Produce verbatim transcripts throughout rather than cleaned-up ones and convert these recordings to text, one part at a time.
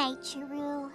Nature-oo.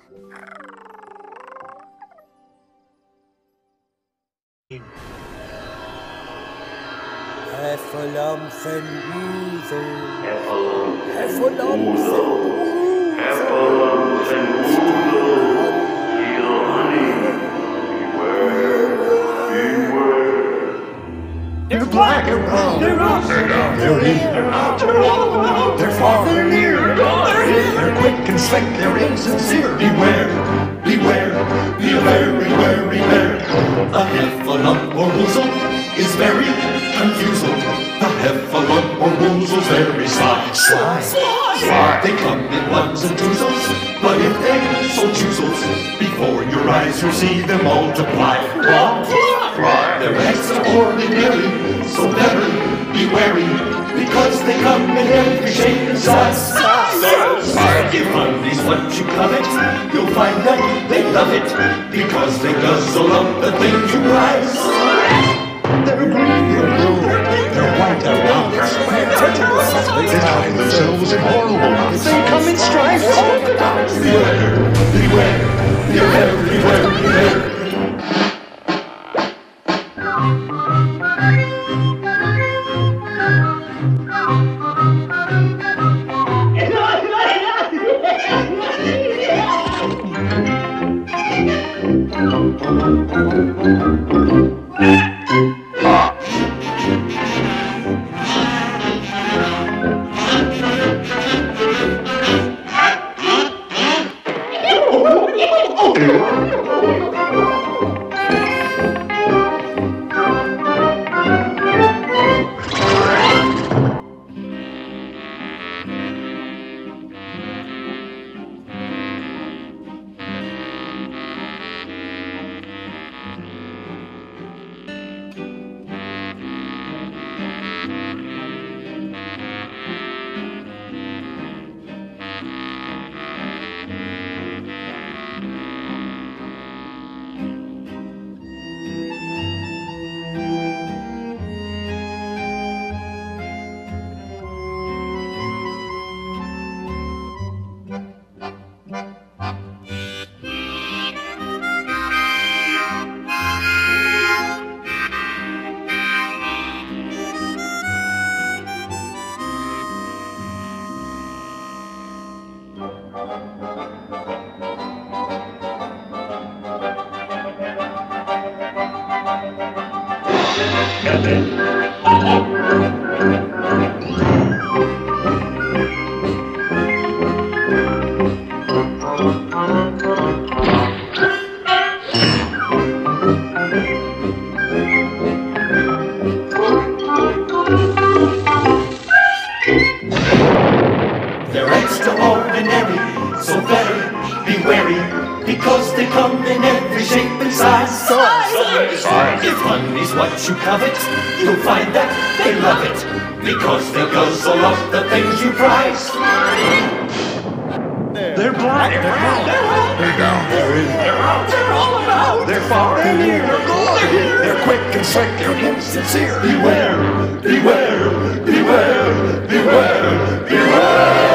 Heffalumps and woozles. Heffalumps and woozles. Heffalumps and woozles. Heal honey. Beware. Beware. They're black, they're brown, they're up, they're down, they're in, they're out, they're all about, they're far, they're near, they're gone, they're here, they're quick and slick, they're insincere. Beware, beware, beware, beware, beware. A heffalump or woozle is very confusing. A heffalump or woozle's very sly, sly, sly. They come in ones and twozles, but if they so choozles, before your eyes you'll see them multiply. Fly. They're extraordinary, so better be wary, because they come in every shape and size. If money's what you covet, you'll find that they love it, because they guzzle up the things you prize. They're green, they're blue, they're white, they're round, they're square, they hide themselves in horrible knots. They come in stripes, polka dots. Beware, beware, beware, beware, beware. They're extraordinary, so better be wary, because they come in every shape and size. If honey's what you covet, you'll find that they love it, because they guzzle up the things you prize. They're black, they're brown, they're up, they're down, they're in, they're out, they're all about, they're far, they're near, they're gone, they're here, they're quick and slick, they're insincere. Beware, beware, beware, beware, beware.